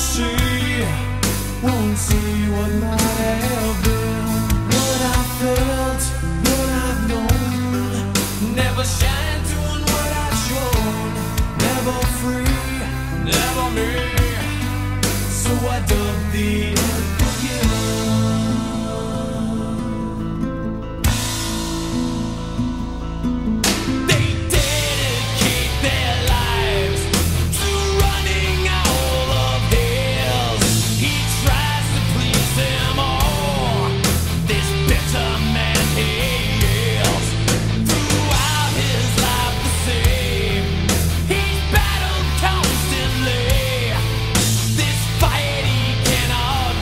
see, won't see what might have been. What I felt, what I've known, never shine doing what I've shown. Never free, never me. So I dug the earth again. Fight he cannot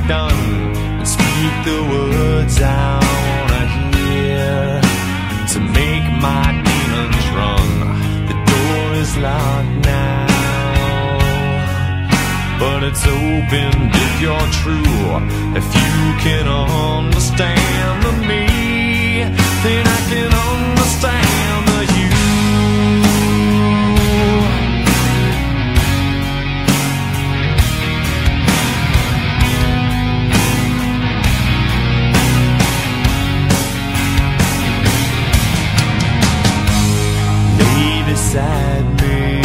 I've done and speak the words I wanna hear to make my demons run. The door is locked now, but it's open if you're true. If you can understand the me, then I can understand the you. Lay beside me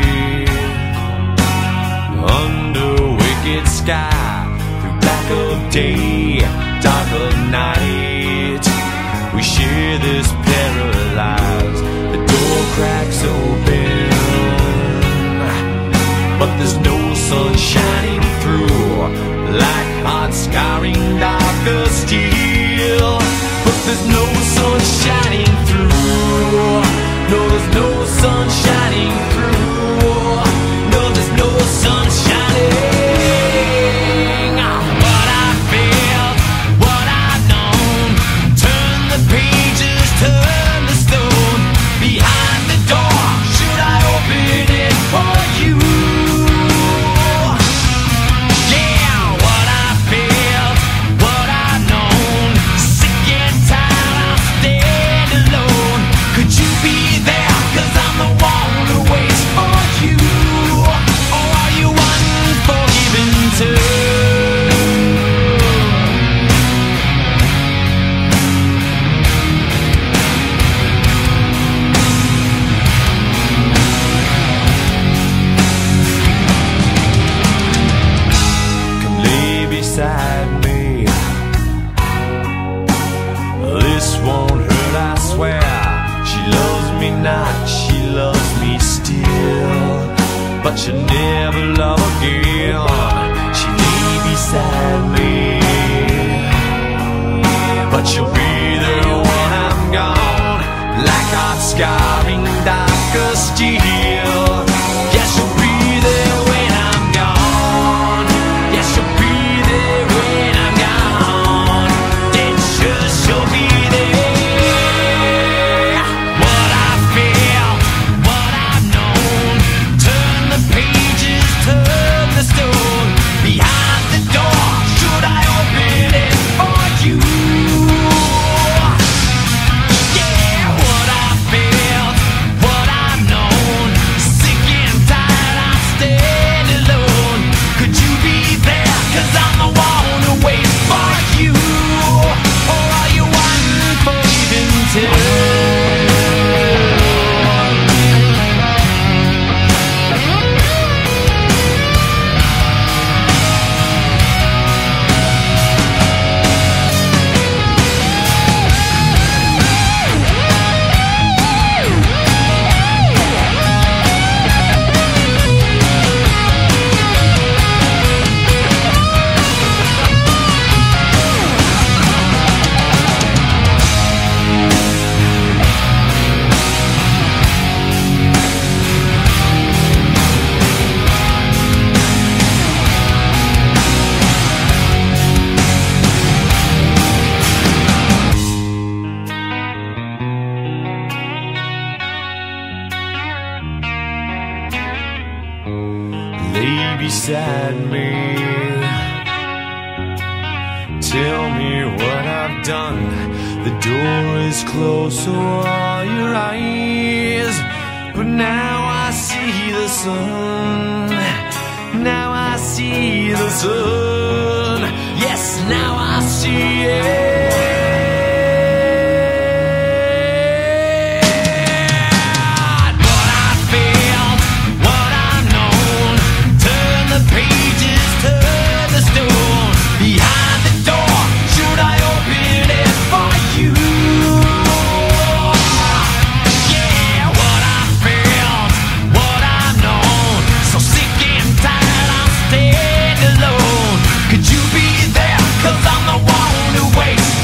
under wicked sky, through black of day, dark of night. We share this paralyzed. The door cracks open, but there's no sun shining through, like hot scarring darker steel. But there's no sun shining through. No, there's no sun shining through. No, there's no sun shining. What I felt, what I've known. Turn the pages, turn the stone. Behind the door, should I open it for you? Yeah, what I felt, what I've known. Sick and tired, I'm staying alone. Could you be there? 'Cause I'm the one who waits for you. Or are you unforgiven too? Come lay beside me. This won't hurt, I swear. She loves me not, she loves me still, but she'll never love again. She lay beside me, but she'll be there when I'm gone, like hot scarring darker steel. Yeah, she'll be there when I'm gone. Yeah, she'll be there when I'm gone. Then she'll be there. What I feel, what I've known. Turn the pages, turn the stone. Behind the door, should I open it for you? Yeah, what I feel, what I've known. Sick and tired, I'm staying alone. Could you be there? 'Cause I'm the one who waits for you. Or are you unforgiven too? Lay beside me. Tell me what I've done. The door is closed, so are your eyes. But now I see the sun. Now I see the sun. Yes, now I see it. What I felt, what I've known. Turn the pages, turn the stone. Behind the door, should I open it for you? Yeah, what I felt, what I've known. So sick and tired, I'm staying alone. Could you be there? 'Cause I'm the one who waits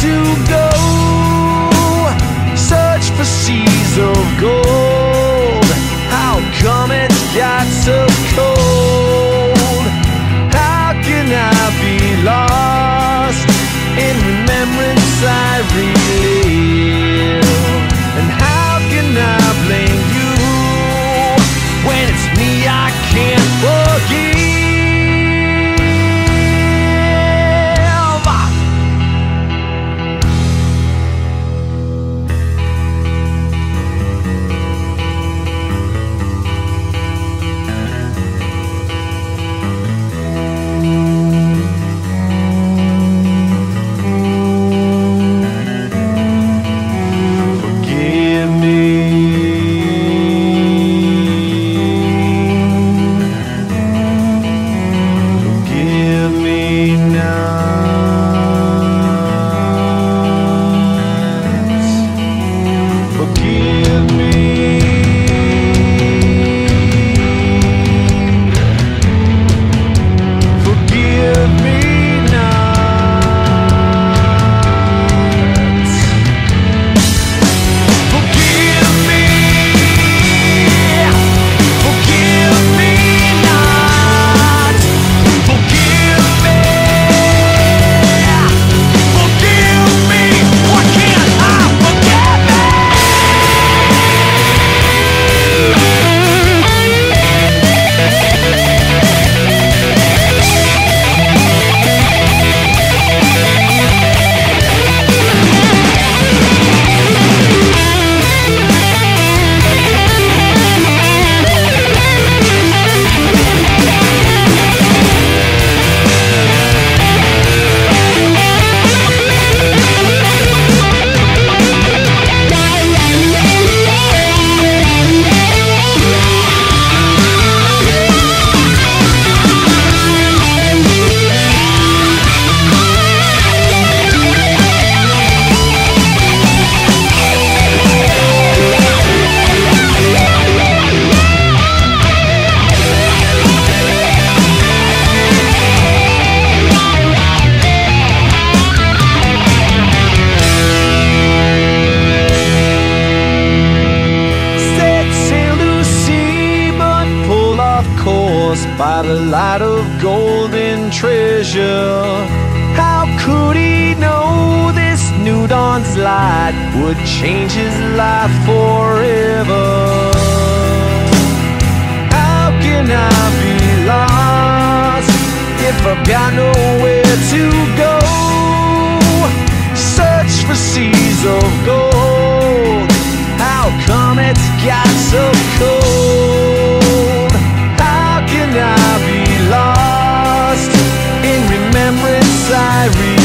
to go search for seas of gold. How come it's got so cold? How can I be lost in remembrance I relive? And how can I blame you when it's me I can't forgive? By the light of golden treasure, how could he know this new dawn's light would change his life forever? How can I be lost if I've got nowhere to go? Search for seas of gold. How come it's got so cold? How can I be lost in remembrance I read?